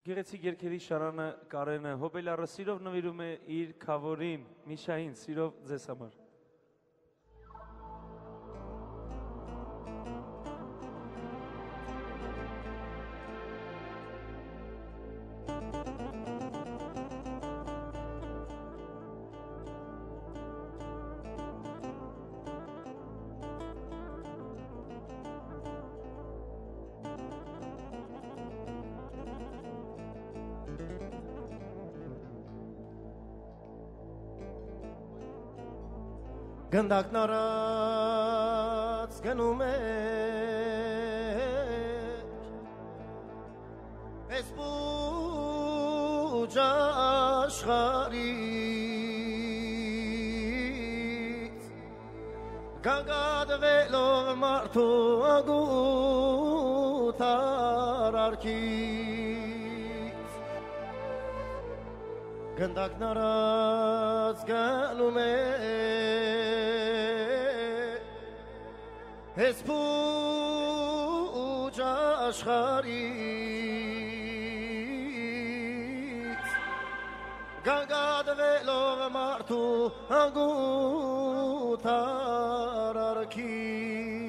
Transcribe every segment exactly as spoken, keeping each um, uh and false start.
Գեղեցիկ երգերի Շարանը Կարենը հոբելարը սիրով նվիրում է իր քավորին Միշային, սիրով ձեզ համար։ Գնդակն արած գնում էր Պես պուջ աշխարից Գանգադվելով մարդու ագութ արարքից Գնդակն արած գնում էր Պես պուջ աշխարից Գանգադվելով մարդու ագութ արարքից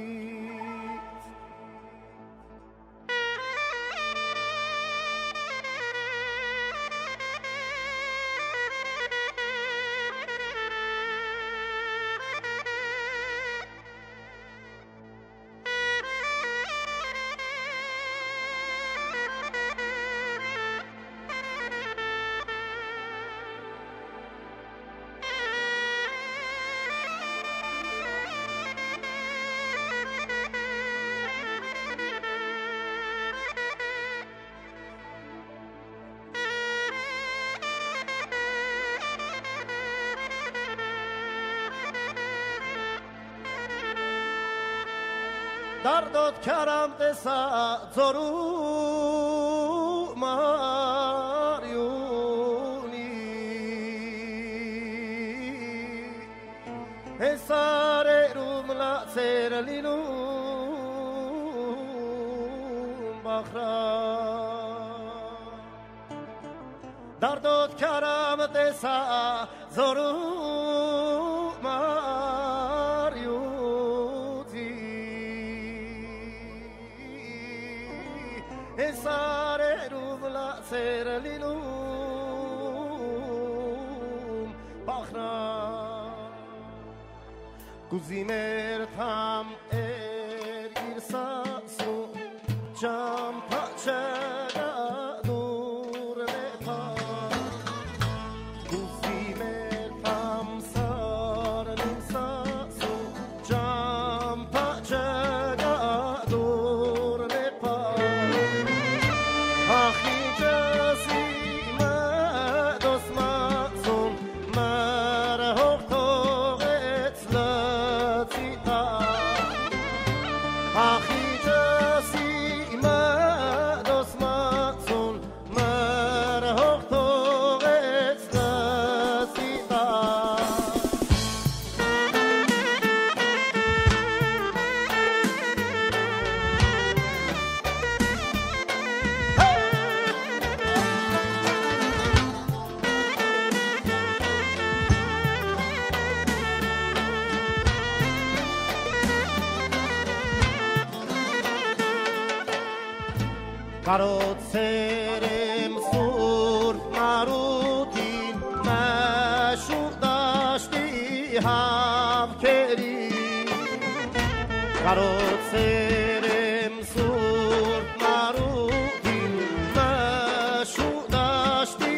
Դարդոտ քարամ տեսա ձորու մարյունի Հեսարերում լացեր լինում բախրա Դարդոտ քարամ տեսա ձորու մարյունի Հեսարերում լացեր լինում բախրա Գուզիմ էր թամ էր իր սասում ճամփա չգադուր մեթա Գուզիմ էր թամ սարն իմ սասում ճամփա չգադուր մեթա Ախի ջասիմը դոսմացում մար հողթողեց լծիտա Ախի ջասիմը դոսմացում մար հողթողեց լծիտա Կարոցեր եմ սուրբ մարութին մաշուկ դաշտի հավքերին Կարոցեր եմ սուրբ մարութին մաշուկ դաշտի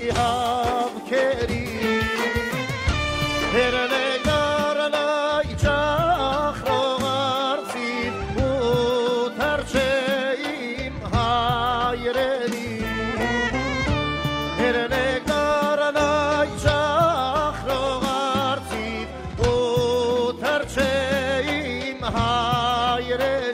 հավքերին Հերնեք դարնայ ճախրող արծիվ ու թրջեիմ հայրերի Հերնեք դարնայ ճախրող արծիվ ու թրջեիմ հայրերի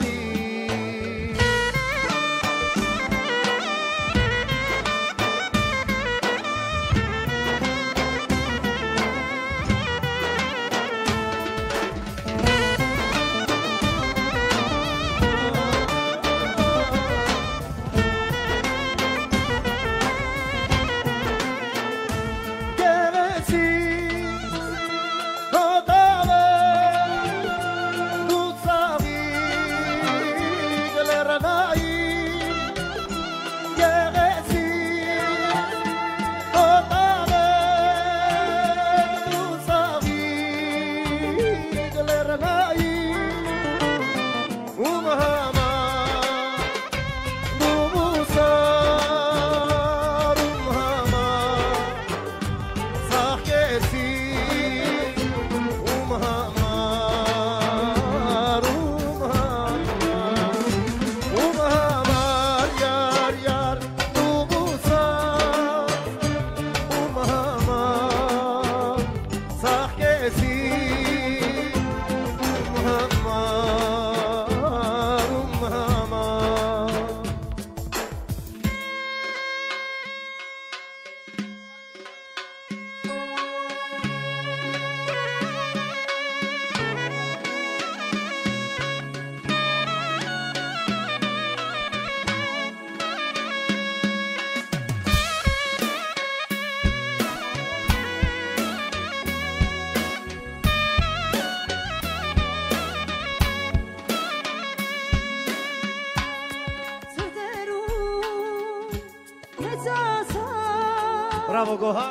Bravo, Gohar.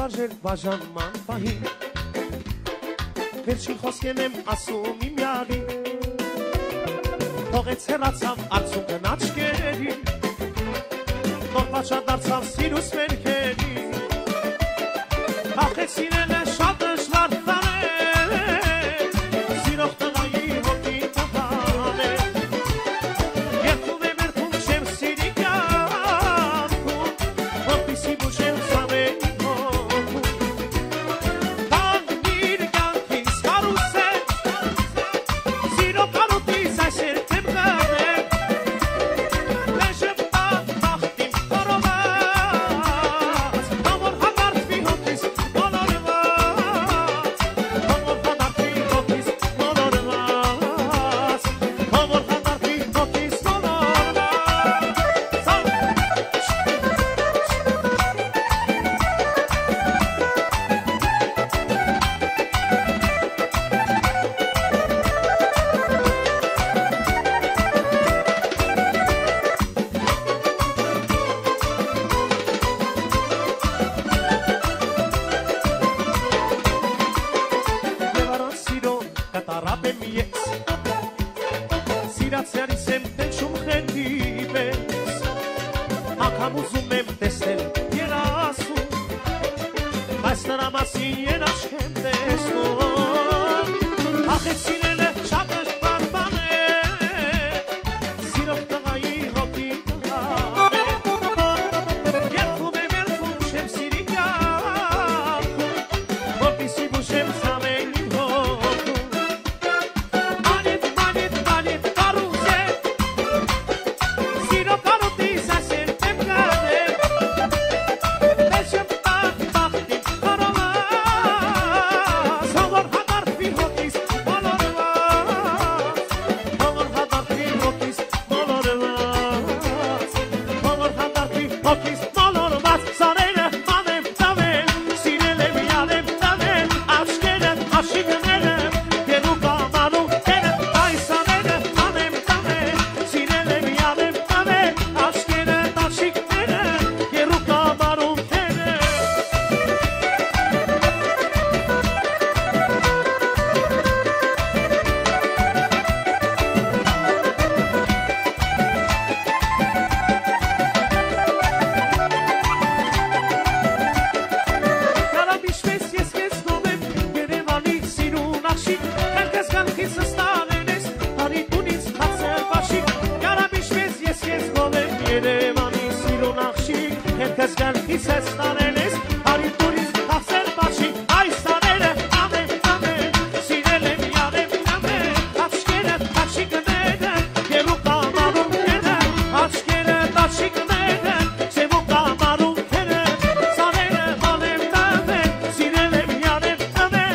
արժել բաժանման պահին Վերջին խոսքեն եմ ասում իմ յարին Թողեց հեռացավ արցունքն աչքերին Նոր պատշադարձավ սիրուս վերքերին Ախեց սիրել է շատ դժվար տանել Սիրող տղայի հոգի տղանել Երդում եմ երդում չեմ սիրի կյանքում Որպիսի բուժեմ սամենի հոգում Տանիր կյանքիս հարուս է Սիրող կարոտիս այս երդեմ գանել Լեժեմ տան տախտիմ խորոված Ամոր հագարդվի հոգիս մոլորված Ամոր հագարդվի հոգիս մոլորված Ամոր հագարդվի հոգիս մոլորված Եվ առանց սիրո կատարապ եմ ես Սիրացյալիս եմ տենչում խենի պես Ակամ ուզում եմ տեսնել երասում Բայց նրա մասին երաշ եմ տեսնում Ախեց սիրել է շատ դժվար բան է Սիրող տղայի հոգի տղանել Երդում եմ երդում չեմ սիրի կյանքում Որպիսի բուժեմ սամենի հոգում Անիտ, անիտ, անիտ կարուս է Սիրո կարոտիս այս երդեմ գանել Լեժեմ տան տախտիմ խորոված Հողոր հագարդվի հոգիս մոլորված Հողոր հագարդվի հոգիս մոլորված Հողոր հագարդվի հոգիս մոլորված Սարերը մանեմ տավել Սիրել եմ յալեմ տանել Աչքերը աշիկները Գերու կամանուքները Այս աները մանեմ տավել Սիրել եմ յալեմ տավել Աչքերը աշիկները Գերու կամանուքները Կարաբիշպես ես քեզ գովեմ Երևանի սիրուն աղջիկ Հերքես կանքից ստանել ես Հարի տունից հացել բաշիկ Կարաբիշպես ես քեզ գովեմ Երևանի սիրուն աղջիկ Հերքես կանքից ստանել ես Հարի տունից հացել բաշիկ Այս աները ամեն ամեն Սիրել եմ յալեմ ամեն Աչքերը աշիկները Գերու կամանուքները Աչքերը աշիկները Սևու կամանուքները Սարերը մանեմ տավել Սիրել եմ յալեմ ամեն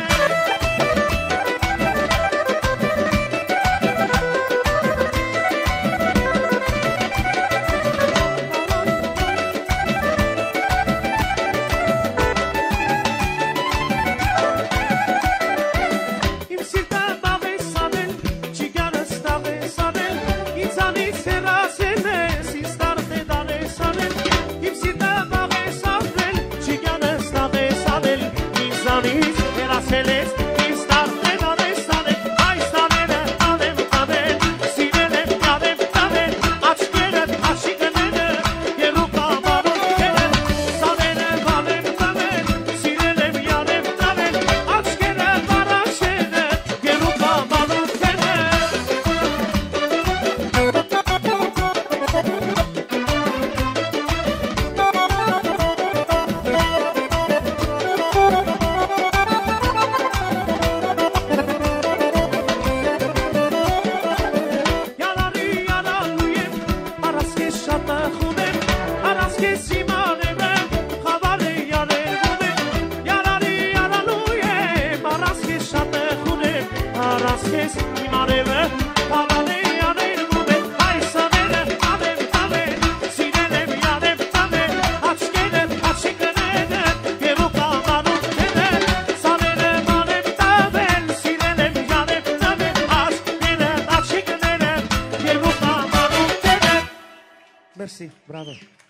Իմ սիրտը բաղ ես անել, չիգարս տաղ ես անել, ինձանից հեռացել ես, ինձ տարտեդան ես անել, իմ սիրտը բաղ ես անել, չիգարս տաղ ես անել, ինձանից հեռացել ես, ինձ տարտեդան ես անել, այս աները անեմ անել, սիրել եմ յալեմ տանել, աչքերը աշիկները, գերու կամանուքները, սարերը բանեմ տանել, սիրել եմ յալեմ տանել, աչքերը բարաշերը, գերու կամանուքները Յալարի յալալու եմ, առանց քեզ շատ ախում եմ, առանց քեզ իմանեմ եմ, խավար է յալերվում եմ, յալարի յալալու եմ, առանց քեզ շատ ախում եմ, առանց քեզ իմանեմ եմ, խավար է յալերվում եմ, այս աները անեմ տավել, սիրել եմ յալեմ տավել, աչքերը աշիկները, գերու կամանուքները, սարերը մանեմ տավել, սիրել եմ յալեմ տավել, աչքերը աշիկները, գերու կամանուքները Merci, bravo.